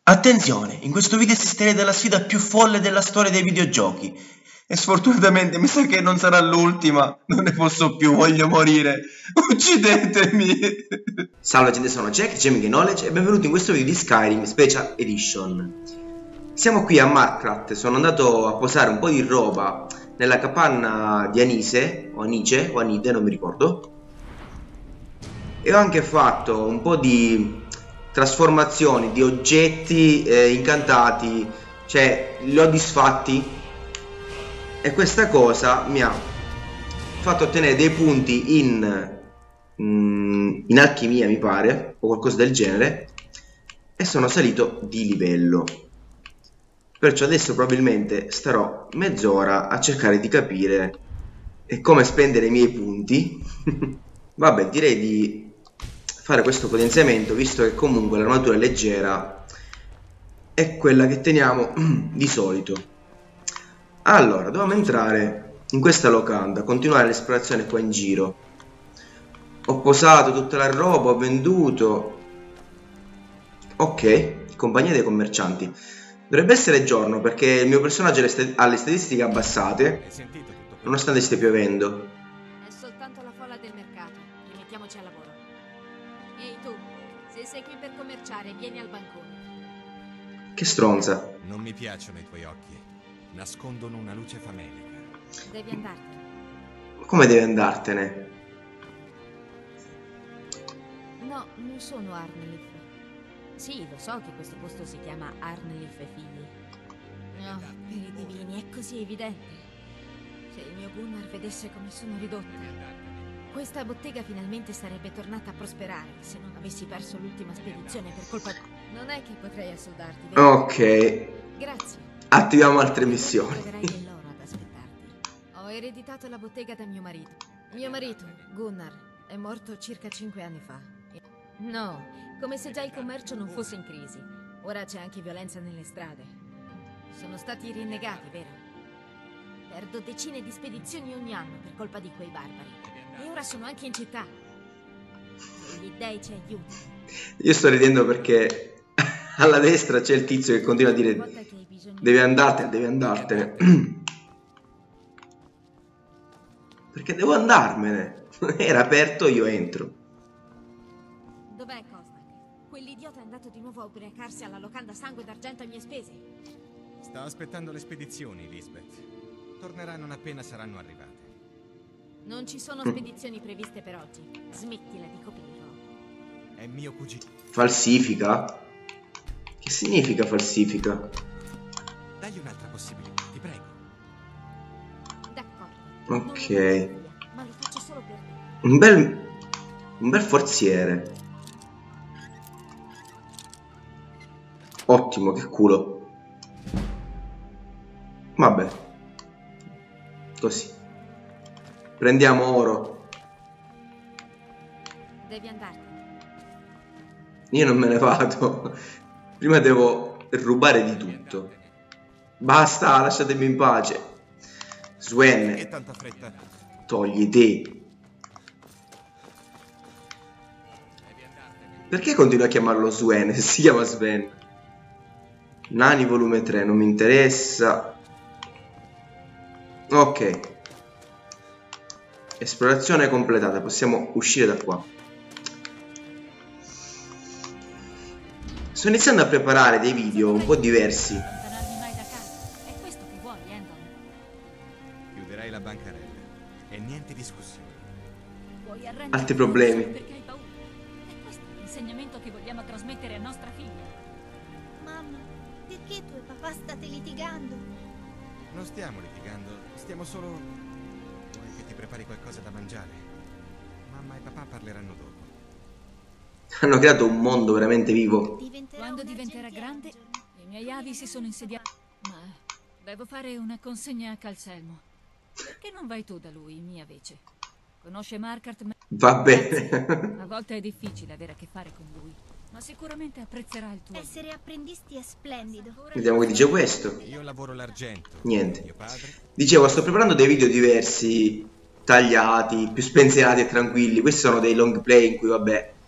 Attenzione, in questo video assisterete alla sfida più folle della storia dei videogiochi. E sfortunatamente mi sa che non sarà l'ultima, non ne posso più, voglio morire. Uccidetemi! Salve gente, sono Jack, Gaming Knowledge e benvenuti in questo video di Skyrim Special Edition. Siamo qui a Markarth, sono andato a posare un po' di roba nella capanna di Anise, o Anice, o Anide, non mi ricordo. E ho anche fatto un po' di trasformazioni di oggetti incantati, cioè li ho disfatti, e questa cosa mi ha fatto ottenere dei punti in alchimia, mi pare, o qualcosa del genere, e sono salito di livello. Perciò adesso probabilmente starò mezz'ora a cercare di capire come spendere i miei punti. Vabbè, direi di fare questo potenziamento, visto che comunque l'armatura leggera è quella che teniamo di solito. Allora, dobbiamo entrare in questa locanda, continuare l'esplorazione qua in giro. Ho posato tutta la roba, ho venduto. Ok, compagnia dei commercianti. Dovrebbe essere giorno perché il mio personaggio ha le statistiche abbassate, nonostante stia piovendo. È soltanto la folla del mercato, rimettiamoci al lavoro. Ehi tu, se sei qui per commerciare, vieni al bancone. Che stronza. Non mi piacciono i tuoi occhi, nascondono una luce famelica. Devi andartene. Come devi andartene? No, non sono Arnleif. Sì, lo so che questo posto si chiama Arnleif e figli. No, per i divini, è così evidente. Se il mio Gunnar vedesse come sono ridotta. Questa bottega finalmente sarebbe tornata a prosperare se non avessi perso l'ultima spedizione per colpa... Non è che potrei assoldarti, vero? Ok. Grazie. Attiviamo altre missioni. Troverai dell'oro ad aspettarti. Ho ereditato la bottega da mio marito. Mio marito, Gunnar, è morto circa 5 anni fa. No, come se già il commercio non fosse in crisi. Ora c'è anche violenza nelle strade. Sono stati rinnegati, vero? Perdo decine di spedizioni ogni anno per colpa di quei barbari. E ora sono anche in città. E gli dei ci aiutano. Io sto ridendo perché alla destra c'è il tizio che continua a dire devi andartene, devi andartene. Perché devo andarmene. Era aperto, io entro. Dov'è Kostak? Quell'idiota è andato di nuovo a ubriacarsi alla locanda sangue d'argento a mie spese. Sta aspettando le spedizioni, Lisbeth. Torneranno non appena saranno arrivate. Non ci sono spedizioni previste per oggi. Smettila di coprirlo. È mio cugino. Falsifica? Che significa falsifica? Dagli un'altra possibilità, ti prego. D'accordo. Ok. Ma lo faccio solo per te. Un bel forziere. Ottimo, che culo. Vabbè. Così. Prendiamo oro. Devi andartene. Io non me ne vado. Prima devo rubare di tutto. Basta, lasciatemi in pace. Sven, Che tanta fretta? togli te. Perché continua a chiamarlo Sven? Si chiama Sven. Nani volume 3, non mi interessa. Ok. Esplorazione completata, possiamo uscire da qua. Sto iniziando a preparare dei video un po' diversi. Non allontanarmi mai da casa. È questo che vuoi, Endon? Chiuderai la bancarella e niente discussione. Vuoi arrenderti Altri problemi. solo perché hai paura? È questo l'insegnamento che vogliamo trasmettere a nostra figlia. Mamma, perché tu e papà state litigando? Non stiamo litigando, stiamo solo... Vuoi che ti prepari qualcosa da mangiare? Mamma e papà parleranno dopo. Hanno creato un mondo veramente vivo. Quando diventerà grande, i miei avi si sono insediati. Ma devo fare una consegna a Calselmo. Perché non vai tu da lui, mia vece? Conosce Markarth? Va bene. A volte è difficile avere a che fare con lui, ma sicuramente apprezzerà il tuo. Essere apprendisti è splendido. Vediamo che dice questo. Io lavoro l'argento. Niente. Mio padre... Dicevo, sto preparando dei video diversi, tagliati, più spensierati e tranquilli. Questi sono dei long play in cui, vabbè,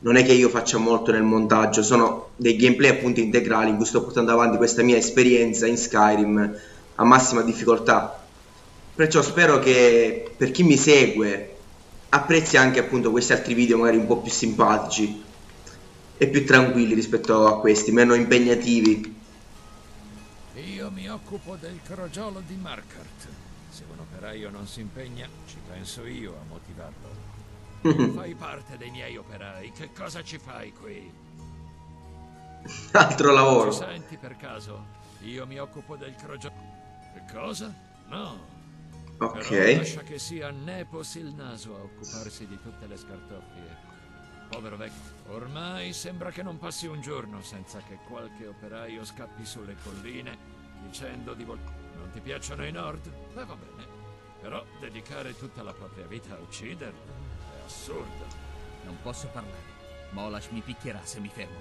non è che io faccia molto nel montaggio, sono dei gameplay appunto integrali in cui sto portando avanti questa mia esperienza in Skyrim a massima difficoltà. Perciò spero che per chi mi segue apprezzi anche appunto questi altri video magari un po' più simpatici e più tranquilli rispetto a questi, meno impegnativi. Io mi occupo del crogiolo di Markarth. Se un operaio non si impegna, ci penso io a motivarlo. Fai parte dei miei operai, che cosa ci fai qui? Altro lavoro. Ci senti per caso? Io mi occupo del crogiolo. Che cosa? No. Ok. Però lascia che sia Nepos il naso a occuparsi di tutte le scartoffie. Povero vecchio. Ormai sembra che non passi un giorno senza che qualche operaio scappi sulle colline dicendo di non ti piacciono i Nord? Va bene. Però dedicare tutta la propria vita a ucciderli è assurdo. Non posso parlare. Molash mi picchierà se mi fermo.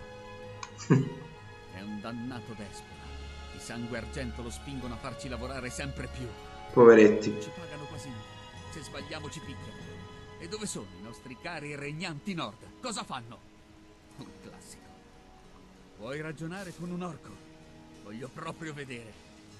È un dannato despota. I sangue argento lo spingono a farci lavorare sempre più. Poveretti. Ci pagano quasi niente. Se sbagliamo ci picchiano. E dove sono i nostri cari regnanti Nord? Cosa fanno? Un classico. Puoi ragionare con un orco? Voglio proprio vedere.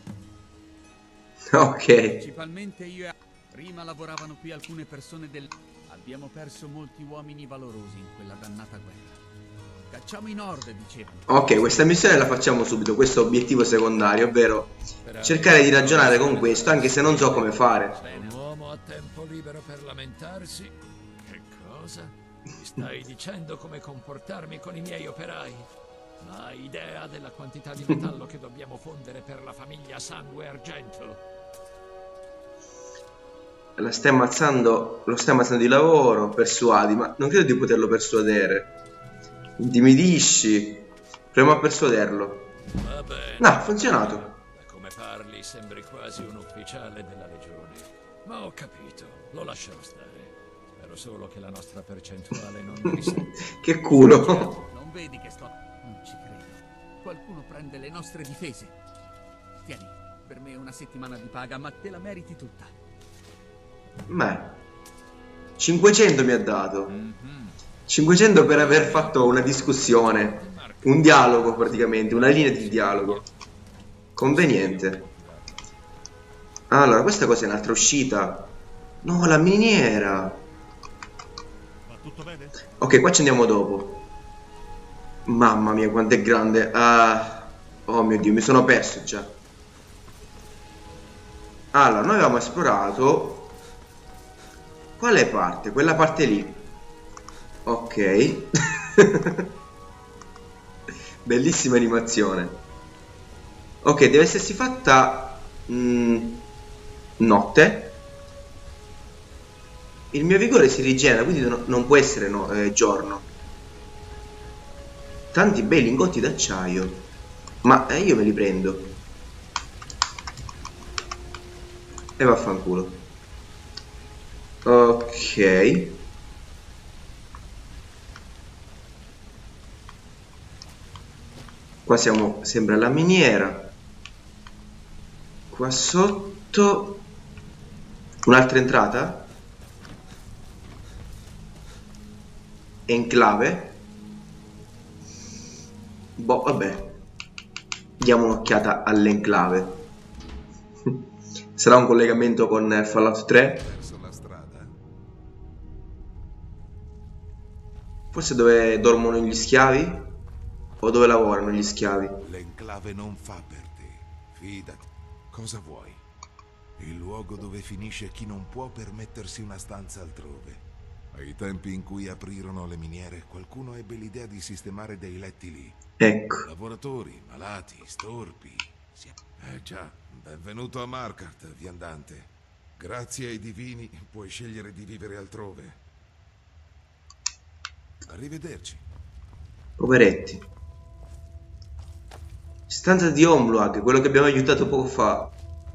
Ok. Principalmente io e... Prima lavoravano qui alcune persone del... Abbiamo perso molti uomini valorosi in quella dannata guerra. Cacciamo i Nord, dicevano. Ok, questa missione la facciamo subito. Questo è obiettivo secondario, ovvero cercare di ragionare con questo, anche se non so come fare. Un uomo ha tempo libero per lamentarsi? Che cosa? Mi stai dicendo come comportarmi con i miei operai? Ma hai idea della quantità di metallo che dobbiamo fondere per la famiglia Sangue Argento? Lo stai ammazzando di lavoro, persuadi, ma non credo di poterlo persuadere. Intimidisci. Proviamo a persuaderlo. Va bene. No, ha funzionato. Da come parli sembri quasi un ufficiale della legione. Ma ho capito, lo lascerò stare. Spero solo che la nostra percentuale non mi risente. Che culo. Non vedi che sto... Non ci credo. Qualcuno prende le nostre difese. Tieni, per me è una settimana di paga, ma te la meriti tutta. Beh, 500 mi ha dato. 500 per aver fatto una discussione, un dialogo praticamente, una linea di dialogo. Conveniente. Allora, questa cosa è un'altra uscita. No, la miniera. Va tutto bene? Ok, qua ci andiamo dopo. Mamma mia, quanto è grande. Oh mio Dio, mi sono perso già. Allora, noi avevamo esplorato... Quale parte? Quella parte lì. Ok. Bellissima animazione. Ok, deve essersi fatta notte. Il mio vigore si rigenera, quindi non può essere giorno. Tanti bei lingotti d'acciaio. Ma io me li prendo. E vaffanculo. Ok. Qua siamo sempre alla miniera. Qua sotto un'altra entrata. Enclave. Boh, vabbè. Diamo un'occhiata all'enclave. Sarà un collegamento con Fallout 3. Forse dove dormono gli schiavi? O dove lavorano gli schiavi? L'enclave non fa per te, fidati. Cosa vuoi? Il luogo dove finisce chi non può permettersi una stanza altrove. Ai tempi in cui aprirono le miniere, qualcuno ebbe l'idea di sistemare dei letti lì. Ecco. Lavoratori, malati, storpi. Già, benvenuto a Markarth, viandante. Grazie ai divini puoi scegliere di vivere altrove. Arrivederci. Poveretti. Stanza di Omluag, quello che abbiamo aiutato poco fa.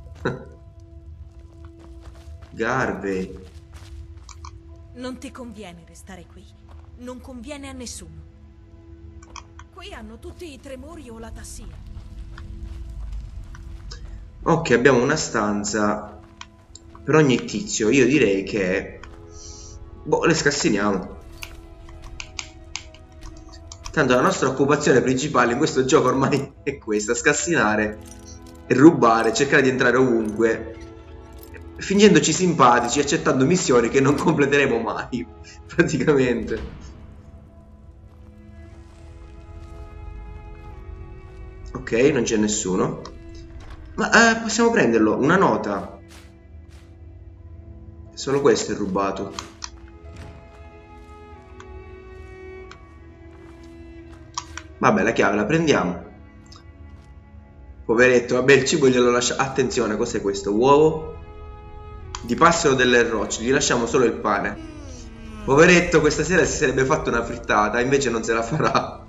Garvey. Non ti conviene restare qui. Non conviene a nessuno. Qui hanno tutti i tremori o la tassia. Ok, abbiamo una stanza per ogni tizio. Io direi che... Boh, le scassiniamo. Tanto la nostra occupazione principale in questo gioco ormai è questa: scassinare e rubare, cercare di entrare ovunque, fingendoci simpatici, accettando missioni che non completeremo mai, praticamente. Ok, non c'è nessuno. Ma possiamo prenderlo, una nota. Solo questo è rubato. Vabbè, la chiave la prendiamo. Poveretto, vabbè, il cibo glielo lascia. Attenzione, cos'è questo? Uovo di passero delle rocce, gli lasciamo solo il pane. Poveretto, questa sera si sarebbe fatto una frittata, invece non se la farà.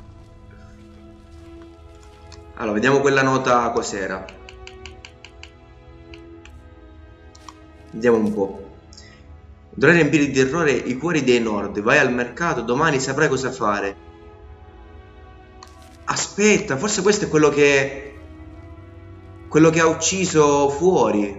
Allora, vediamo quella nota cos'era. Vediamo un po'. Dovrai riempire di terrore i cuori dei Nord. Vai al mercato, domani saprai cosa fare. Aspetta, forse questo è quello che ha ucciso fuori.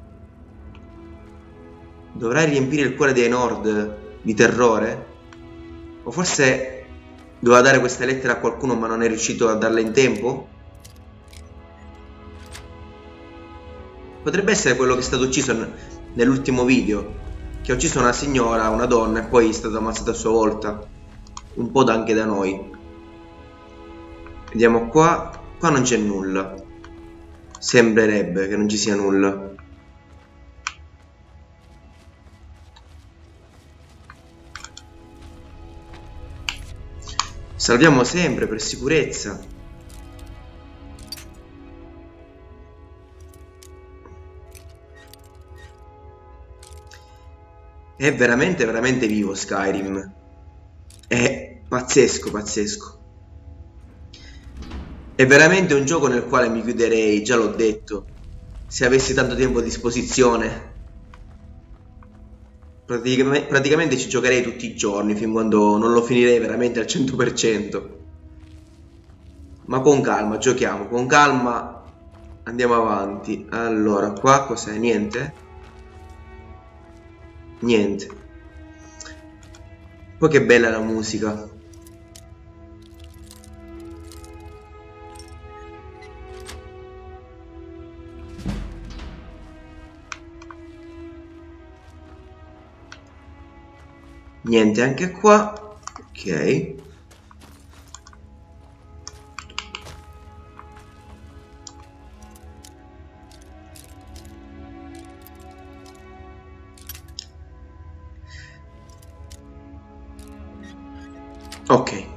Dovrai riempire il cuore dei Nord di terrore? O forse doveva dare questa lettera a qualcuno ma non è riuscito a darla in tempo? Potrebbe essere quello che è stato ucciso nell'ultimo video, che ha ucciso una signora, una donna, e poi è stato ammazzato a sua volta. Un po' anche da noi. Vediamo qua. Qua non c'è nulla. Sembrerebbe che non ci sia nulla. Salviamo sempre per sicurezza. È veramente veramente vivo Skyrim. È pazzesco, pazzesco. È veramente un gioco nel quale mi chiuderei, già l'ho detto, se avessi tanto tempo a disposizione. Praticamente ci giocherei tutti i giorni, fin quando non lo finirei veramente al 100%. Ma con calma, giochiamo, con calma andiamo avanti. Allora, qua cos'è? Niente? Niente. Poi che bella la musica. Niente anche qua. Ok. Ok.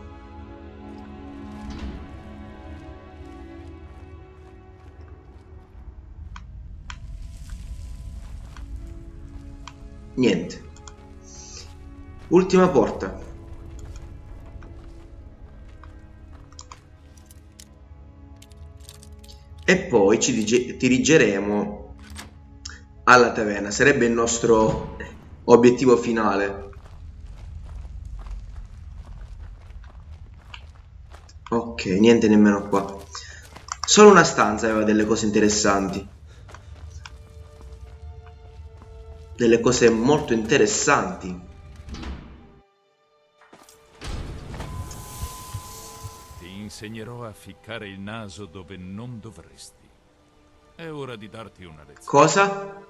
Niente. Ultima porta. E poi ci dirigeremo alla taverna. Sarebbe il nostro obiettivo finale. Ok, niente nemmeno qua. Solo una stanza aveva delle cose interessanti. Delle cose molto interessanti. Insegnerò a ficcare il naso dove non dovresti. È ora di darti una lezione. Cosa?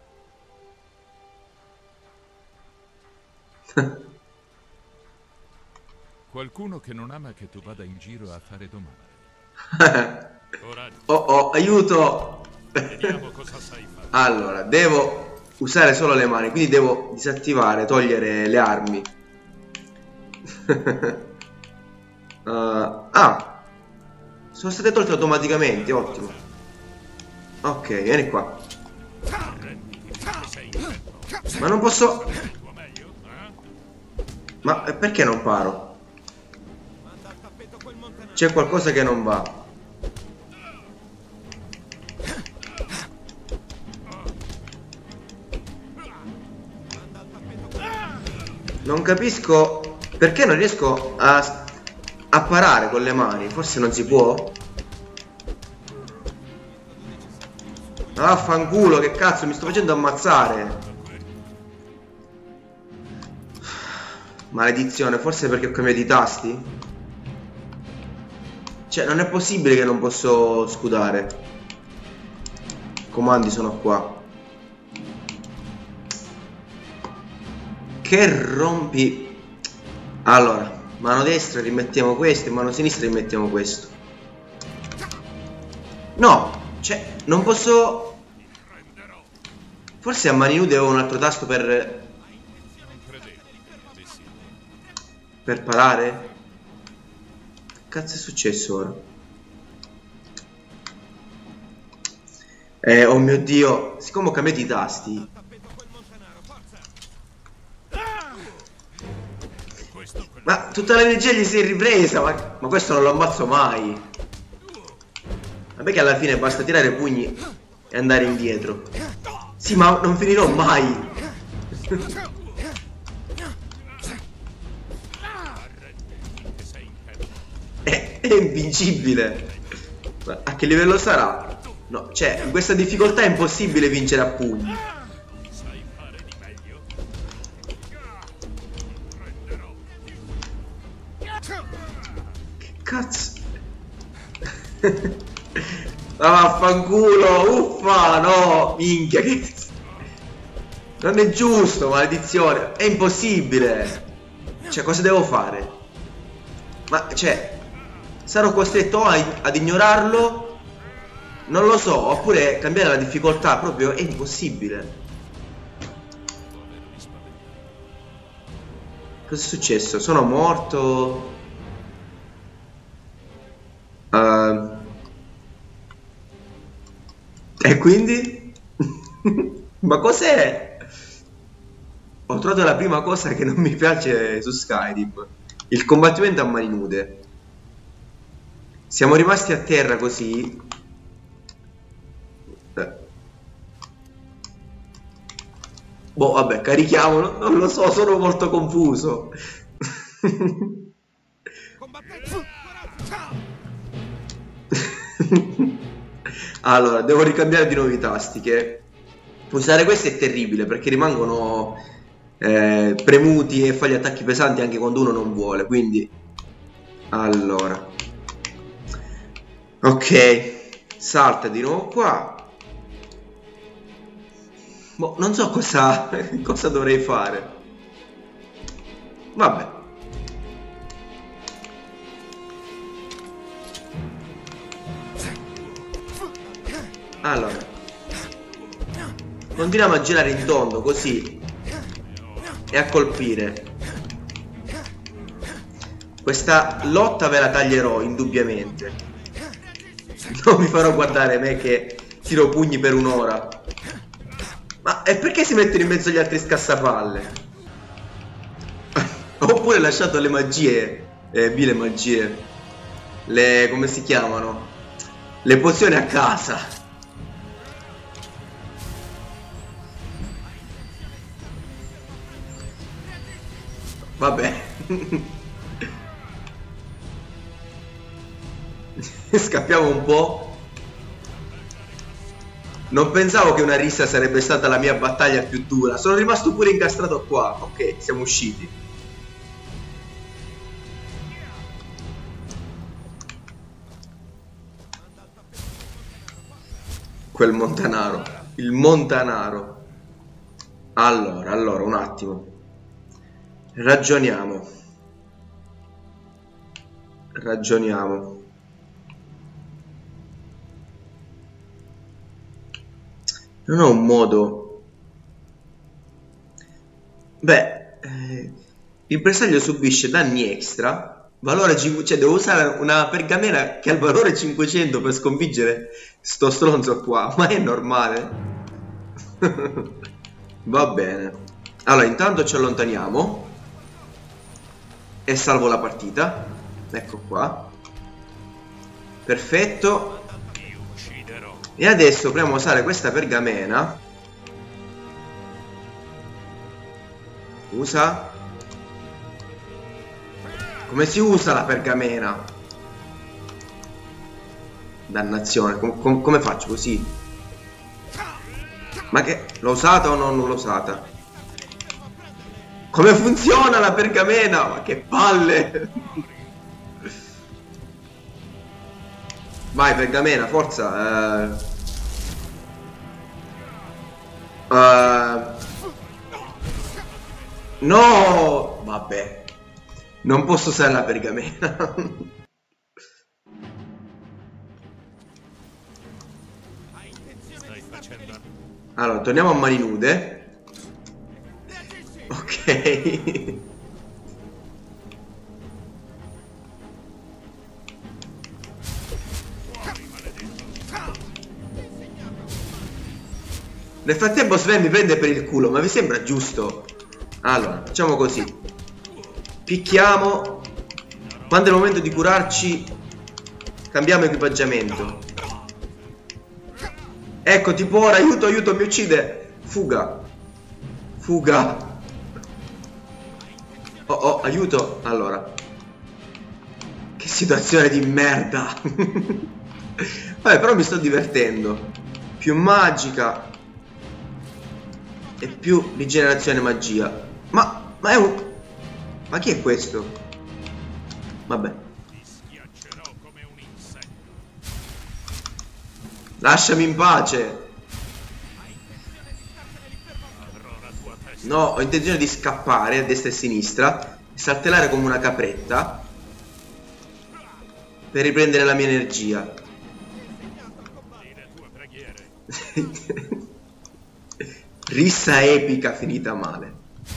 Qualcuno che non ama che tu vada in giro a fare domande. Oh, aiuto! Vediamo cosa sai fare. Allora, devo usare solo le mani, quindi devo disattivare, togliere le armi. Sono state tolte automaticamente, ottimo. Ok, vieni qua. Ma non posso. Ma perché non paro? C'è qualcosa che non va. Non capisco perché non riesco a parare con le mani. Forse non si può? Affanculo, che cazzo, mi sto facendo ammazzare. Maledizione, forse perché ho cambiato i tasti? Cioè, non è possibile che non posso scudare. Comandi sono qua. Che rompi. Allora, mano destra rimettiamo questo e mano sinistra rimettiamo questo. No, cioè, non posso. Forse a mani nude avevo un altro tasto per parare? Che cazzo è successo ora? Oh mio Dio, siccome ho cambiato i tasti. Ma tutta l'energia gli si è ripresa, ma questo non lo ammazzo mai. Vabbè che alla fine basta tirare pugni e andare indietro. Sì, ma non finirò mai. È invincibile. Ma a che livello sarà? No, cioè, in questa difficoltà è impossibile vincere a pugni. Che cazzo? Ma vaffanculo, uffa, no, minchia, che... Non è giusto, maledizione, è impossibile. Cioè, cosa devo fare? Ma, cioè, sarò costretto ad ignorarlo? Non lo so, oppure cambiare la difficoltà, proprio è impossibile. Cosa è successo? Sono morto? E quindi? Ma cos'è? Ho trovato la prima cosa che non mi piace su Skyrim. Il combattimento a mani nude. Siamo rimasti a terra così. Boh, vabbè, carichiamolo. Non lo so, sono molto confuso. Allora, devo ricambiare di nuovo i tasti, che usare questo è terribile perché rimangono premuti e fa gli attacchi pesanti anche quando uno non vuole, quindi allora ok, salta di nuovo qua. Boh, non so cosa dovrei fare. Vabbè, allora continuiamo a girare in tondo così e a colpire. Questa lotta ve la taglierò indubbiamente. Non mi farò guardare me che tiro pugni per un'ora. Ma e perché si mettono in mezzo agli altri scassapalle? Ho pure lasciato le magie, le magie, le, come si chiamano? Le pozioni a casa. Vabbè. Scappiamo un po'. Non pensavo che una rissa sarebbe stata la mia battaglia più dura. Sono rimasto pure incastrato qua. Ok, siamo usciti. Quel montanaro. Il montanaro. Allora, un attimo. Ragioniamo. Non ho un modo. Beh, il bersaglio subisce danni extra. Valore 500, cioè devo usare una pergamena che ha il valore 500 per sconfiggere sto stronzo qua. Ma è normale? Va bene. Allora, intanto ci allontaniamo e salvo la partita. Ecco qua. Perfetto. E adesso proviamo a usare questa pergamena. Usa. Come si usa la pergamena? Dannazione. Come faccio così? Ma che... L'ho usata o non l'ho usata? Come funziona la pergamena? Ma che palle! Vai, pergamena, forza. No! Vabbè. Non posso usare la pergamena. Allora, torniamo a mani nude. Ok. Nel frattempo Sven mi prende per il culo, ma vi sembra giusto? Allora, facciamo così. Picchiamo. Quando è il momento di curarci, cambiamo equipaggiamento. Ecco, tipo ora, aiuto, aiuto, mi uccide. Fuga. Fuga. Oh, oh, aiuto. Allora. Che situazione di merda. Vabbè, però mi sto divertendo. Più magica. E più rigenerazione magia. Ma è un... Ma chi è questo? Vabbè. Lasciami in pace. No, ho intenzione di scappare a destra e a sinistra e saltellare come una capretta per riprendere la mia energia. Rissa epica finita male.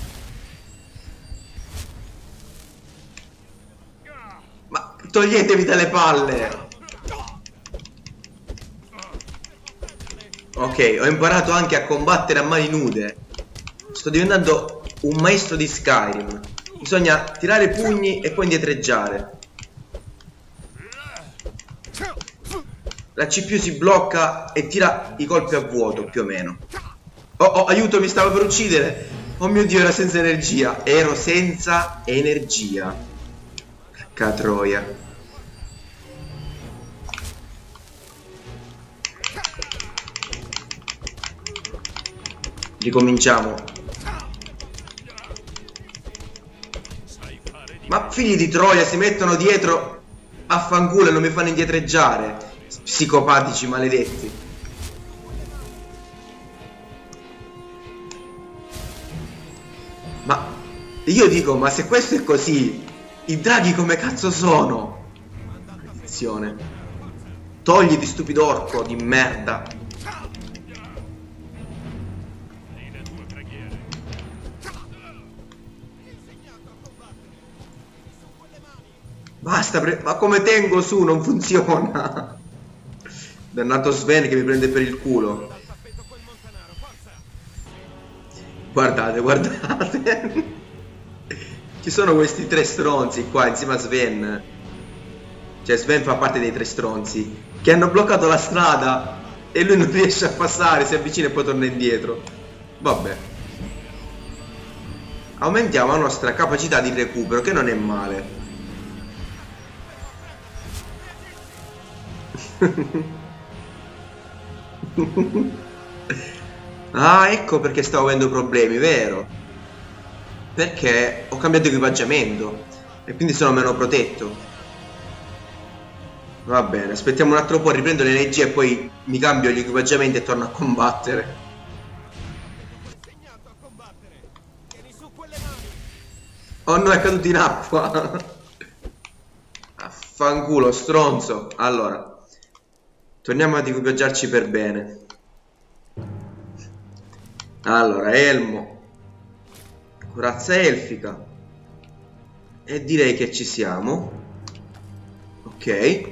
Ma toglietevi dalle palle. Ok, ho imparato anche a combattere a mani nude. Sto diventando un maestro di Skyrim. Bisogna tirare pugni e poi indietreggiare. La CPU si blocca e tira i colpi a vuoto, più o meno. Oh, oh, aiuto, mi stava per uccidere. Oh mio Dio, era senza energia. Ero senza energia. Porca troia. Ricominciamo. Ma figli di troia, si mettono dietro a fanculo e non mi fanno indietreggiare. Psicopatici maledetti. Ma io dico, ma se questo è così, i draghi come cazzo sono? Maledizione. Togliti, stupido orco di merda. Basta, ma come tengo su? Non funziona. Dannato Sven che mi prende per il culo. Guardate, guardate. Ci sono questi tre stronzi qua insieme a Sven. Cioè Sven fa parte dei tre stronzi che hanno bloccato la strada e lui non riesce a passare, si avvicina e poi torna indietro. Vabbè. Aumentiamo la nostra capacità di recupero, che non è male. Ah, ecco perché stavo avendo problemi, vero? Perché ho cambiato equipaggiamento e quindi sono meno protetto. Va bene, aspettiamo un altro po', riprendo l'energia e poi mi cambio gli equipaggiamenti e torno a combattere. Oh no, è caduto in acqua. Affanculo, stronzo. Allora, torniamo ad equipaggiarci per bene. Allora, elmo, corazza elfica. E direi che ci siamo. Ok.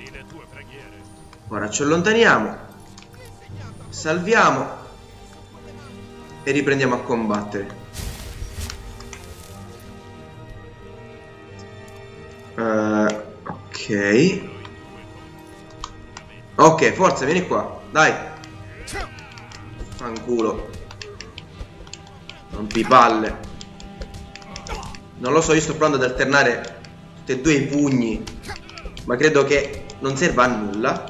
Ora ci allontaniamo. Salviamo. E riprendiamo a combattere. Ok. Ok, forza, vieni qua. Dai. Fanculo. Rompi palle. Non lo so, io sto provando ad alternare tutti e due i pugni, ma credo che non serva a nulla.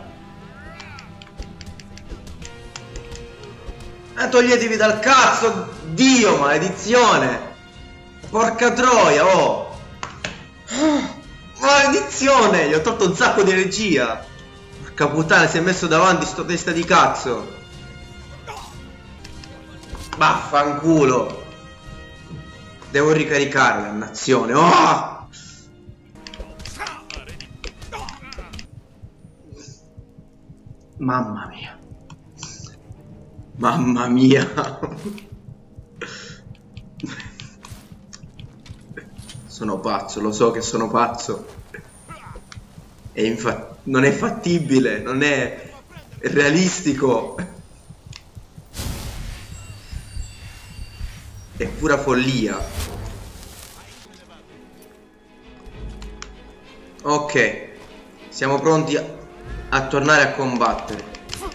Toglietevi dal cazzo. Dio, maledizione. Porca troia, oh. Maledizione, gli ho tolto un sacco di energia. Puttana, si è messo davanti sto testa di cazzo. Vaffanculo. Devo ricaricare, dannazione. Oh! Mamma mia. Mamma mia. Sono pazzo, lo so che sono pazzo. E non è fattibile, non è realistico. È pura follia. Ok, siamo pronti a tornare a combattere.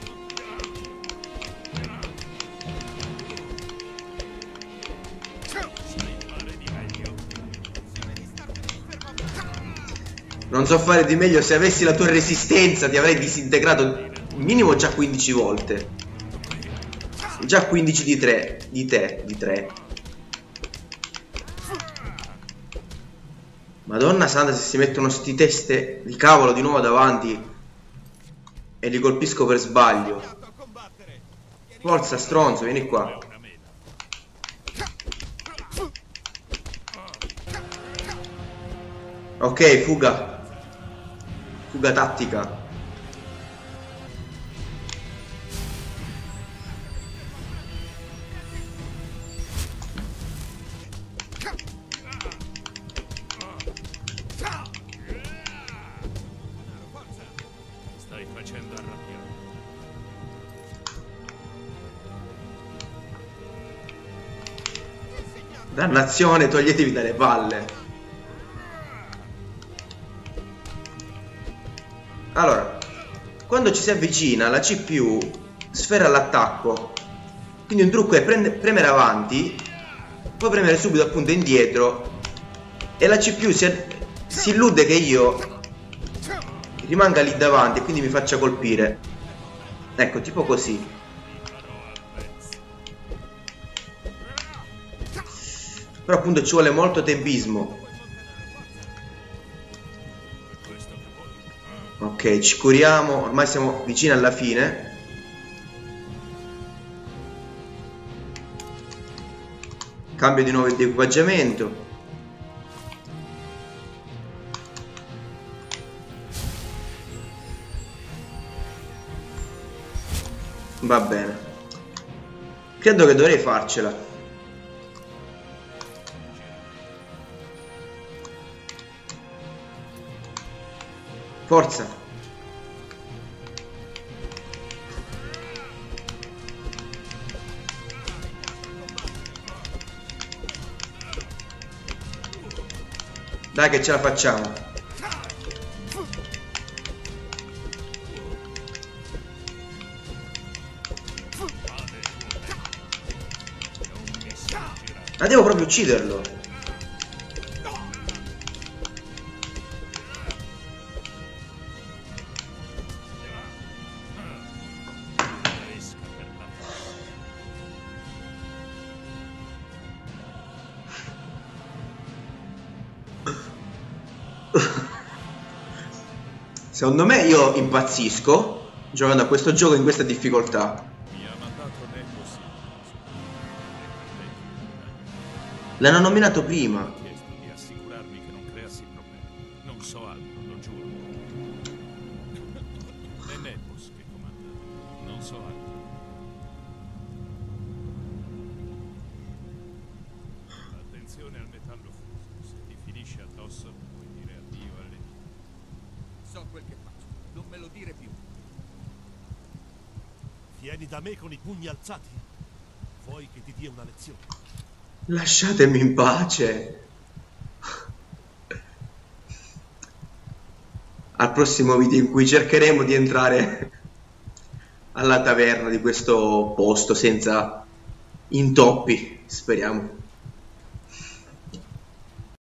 Non so fare di meglio. Se avessi la tua resistenza ti avrei disintegrato minimo già 15 volte. Già 15 di 3. Di te. Madonna santa, se si mettono sti teste di cavolo di nuovo davanti e li colpisco per sbaglio. Forza stronzo, vieni qua. Ok, fuga. Fuga tattica. Stai facendo arrabbiare. Dannazione, toglietevi dalle palle. Allora, quando ci si avvicina la CPU sferra l'attacco. Quindi un trucco è premere avanti, poi premere subito appunto indietro, e la CPU si illude che io rimanga lì davanti e quindi mi faccia colpire. Ecco, tipo così. Però appunto ci vuole molto tempismo. Ok, ci curiamo, ormai siamo vicini alla fine. Cambio di nuovo di equipaggiamento. Va bene. Credo che dovrei farcela. Forza. Dai che ce la facciamo. Ma devo proprio ucciderlo. Secondo me io impazzisco giocando a questo gioco in questa difficoltà. L'hanno nominato prima. Ho chiesto di assicurarmi che non creassi problemi. Non so altro, lo giuro. È Nepos che comanda. Non so altro. Attenzione al metallo fuso. Se ti finisce addosso, puoi dire addio alle vite. So quel che faccio. Non me lo dire più. Vieni da me con i pugni alzati. Vuoi che ti dia una lezione? Lasciatemi in pace. Al prossimo video in cui cercheremo di entrare alla taverna di questo posto senza intoppi, speriamo.